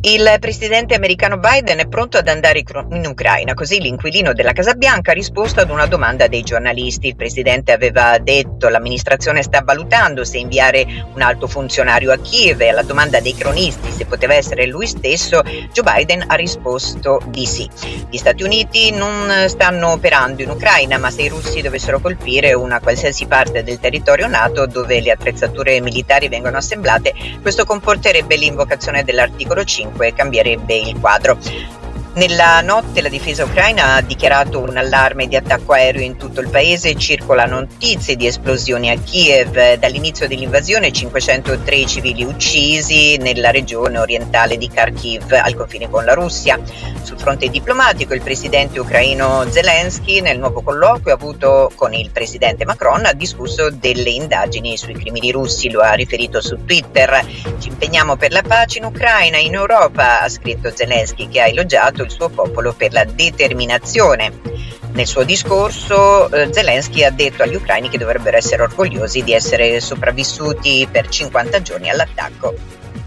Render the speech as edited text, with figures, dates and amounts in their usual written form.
Il presidente americano Biden è pronto ad andare in Ucraina, così l'inquilino della Casa Bianca ha risposto ad una domanda dei giornalisti. Il presidente aveva detto l'amministrazione sta valutando se inviare un alto funzionario a Kiev, e alla domanda dei cronisti se poteva essere lui stesso, Joe Biden ha risposto di sì. Gli Stati Uniti non stanno operando in Ucraina, ma se i russi dovessero colpire una qualsiasi parte del territorio NATO dove le attrezzature militari vengono assemblate, questo comporterebbe l'invocazione dell'articolo 5 e cambierebbe il quadro. Nella notte la difesa ucraina ha dichiarato un allarme di attacco aereo in tutto il paese, circolano notizie di esplosioni a Kiev. Dall'inizio dell'invasione 503 civili uccisi nella regione orientale di Kharkiv, al confine con la Russia. Sul fronte diplomatico il presidente ucraino Zelensky nel nuovo colloquio avuto con il presidente Macron ha discusso delle indagini sui crimini russi, lo ha riferito su Twitter. Ci impegniamo per la pace in Ucraina e in Europa, ha scritto Zelensky, che ha elogiato il suo popolo per la determinazione. Nel suo discorso Zelensky ha detto agli ucraini che dovrebbero essere orgogliosi di essere sopravvissuti per 50 giorni all'attacco.